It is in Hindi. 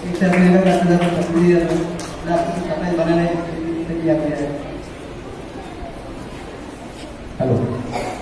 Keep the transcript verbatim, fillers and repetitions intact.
एक तरह का तस्वीर बनाने किया गया है। हेलो।